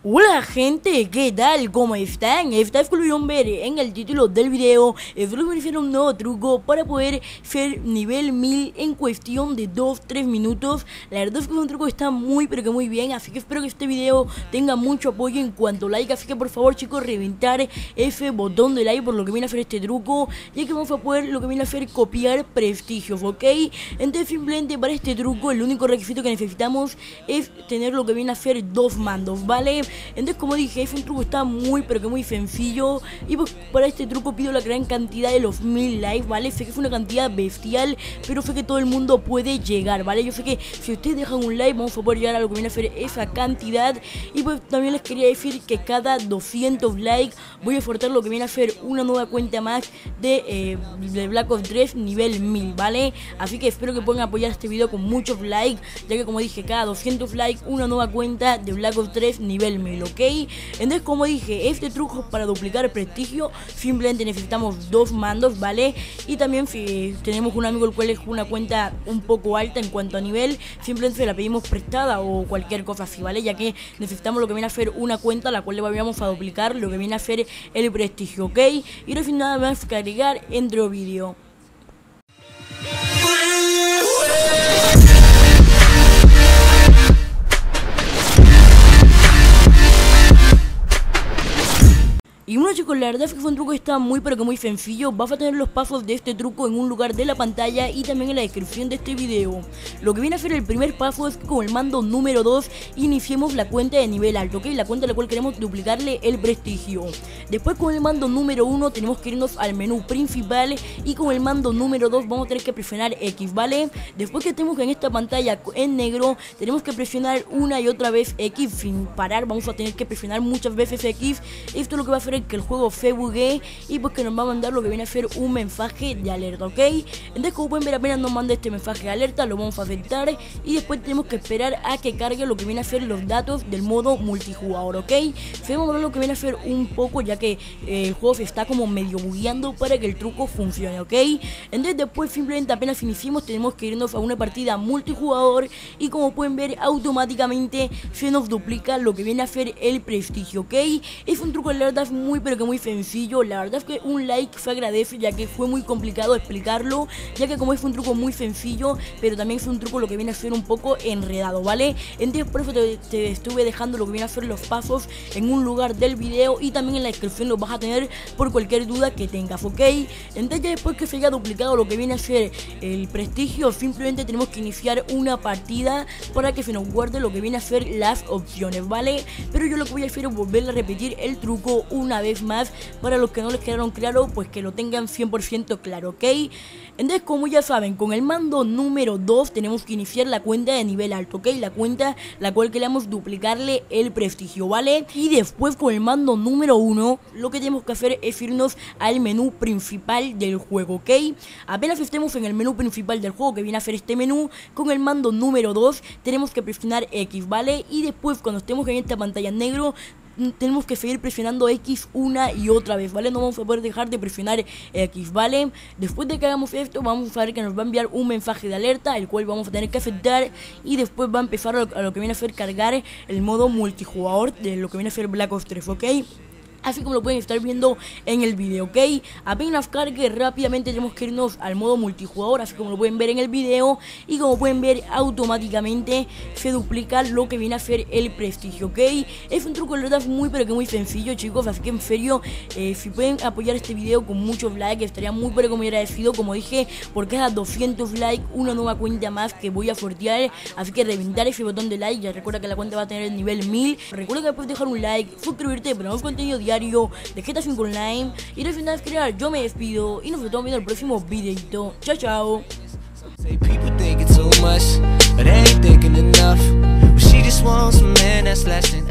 Hola gente, ¿qué tal? ¿Cómo están? Como pudieron ver en el título del video, solo me refiero a un nuevo truco para poder ser nivel 1000 en cuestión de 2-3 minutos. La verdad es que es un truco que está muy pero que muy bien, así que espero que este video tenga mucho apoyo en cuanto a like. Así que por favor chicos, reventar ese botón de like por lo que viene a hacer este truco, ya que vamos a poder lo que viene a hacer copiar prestigios, ¿ok? Entonces simplemente para este truco el único requisito que necesitamos es tener lo que viene a hacer dos mandos, ¿vale? Entonces como dije, es un truco que está muy pero que muy sencillo. Y pues para este truco pido la gran cantidad de los 1000 likes, ¿vale? Sé que fue una cantidad bestial, pero sé que todo el mundo puede llegar, ¿vale? Yo sé que si ustedes dejan un like vamos a poder llegar a lo que viene a ser esa cantidad. Y pues también les quería decir que cada 200 likes voy a ofertar lo que viene a ser una nueva cuenta más de Black Ops 3 nivel 1000, ¿vale? Así que espero que puedan apoyar este video con muchos likes, ya que como dije, cada 200 likes una nueva cuenta de Black Ops 3 nivel 1000, ¿ok? Entonces como dije, este truco para duplicar prestigio simplemente necesitamos dos mandos, ¿vale? Y también si tenemos un amigo el cual es una cuenta un poco alta en cuanto a nivel, simplemente se la pedimos prestada o cualquier cosa así, ¿vale? Ya que necesitamos lo que viene a ser una cuenta a la cual le vamos a duplicar lo que viene a ser el prestigio, ¿ok? Y no sin nada más que agregar, entro vídeo. Y bueno chicos, la verdad es que fue un truco que está muy pero que muy sencillo. Vas a tener los pasos de este truco en un lugar de la pantalla y también en la descripción de este video. Lo que viene a ser el primer paso es que con el mando número 2 iniciemos la cuenta de nivel alto, ¿ok? La cuenta a la cual queremos duplicarle el prestigio. Después con el mando número 1 tenemos que irnos al menú principal y con el mando número 2 vamos a tener que presionar X, ¿vale? Después que estemos en esta pantalla en negro tenemos que presionar una y otra vez X sin parar. Vamos a tener que presionar muchas veces X. Esto es lo que va a hacer que el juego se buguee y pues que nos va a mandar lo que viene a ser un mensaje de alerta, ¿ok? Entonces como pueden ver, apenas nos manda este mensaje de alerta, lo vamos a aceptar y después tenemos que esperar a que cargue lo que viene a ser los datos del modo multijugador, ¿ok? Se va a mover lo que viene a ser un poco, ya que el juego se está como medio bugueando para que el truco funcione, ¿ok? Entonces después simplemente apenas iniciemos tenemos que irnos a una partida multijugador y como pueden ver automáticamente se nos duplica lo que viene a ser el prestigio, ¿ok? Es un truco de la verdad muy pero que muy sencillo. La verdad es que un like se agradece, ya que fue muy complicado explicarlo, ya que como es un truco muy sencillo, pero también es un truco lo que viene a ser un poco enredado, ¿vale? Entonces por eso te estuve dejando lo que viene a ser los pasos en un lugar del video y también en la descripción los vas a tener por cualquier duda que tengas, ¿ok? Entonces ya después que se haya duplicado lo que viene a ser el prestigio, simplemente tenemos que iniciar una partida para que se nos guarde lo que viene a ser las opciones, ¿vale? Pero yo lo que voy a hacer es volver a repetir el truco una vez más para los que no les quedaron claro, pues que lo tengan 100% claro, ¿ok? Entonces como ya saben, con el mando número 2 tenemos que iniciar la cuenta de nivel alto, ¿ok? La cuenta la cual queremos duplicarle el prestigio, ¿vale? Y después con el mando número 1 lo que tenemos que hacer es irnos al menú principal del juego, ¿ok? Apenas estemos en el menú principal del juego, que viene a ser este menú, con el mando número 2 tenemos que presionar X, ¿vale? Y después cuando estemos en esta pantalla en negro tenemos que seguir presionando X una y otra vez, ¿vale? No vamos a poder dejar de presionar X, ¿vale? Después de que hagamos esto vamos a ver que nos va a enviar un mensaje de alerta, el cual vamos a tener que aceptar y después va a empezar a lo que viene a ser cargar el modo multijugador de lo que viene a ser Black Ops 3, ¿ok? Así como lo pueden estar viendo en el video, ¿ok? Apenas cargue rápidamente tenemos que irnos al modo multijugador, así como lo pueden ver en el video. Y como pueden ver automáticamente se duplica lo que viene a ser el prestigio, ¿ok? Es un truco de verdad muy pero que muy sencillo, chicos. Así que en serio, si pueden apoyar este video con muchos likes, estaría muy pero que muy agradecido. Como dije, por cada 200 likes una nueva cuenta más que voy a sortear. Así que reventar ese botón de like. Ya recuerda que la cuenta va a tener el nivel 1000. Recuerda que puedes dejar un like, suscribirte para más contenido diario de GTA 5 Online. Y no sin nada más crear, yo me despido y nos vemos viendo el próximo videito. Chao, chao. People thinking too much, but they ain't thinking enough. Well, she just wants a man that's less than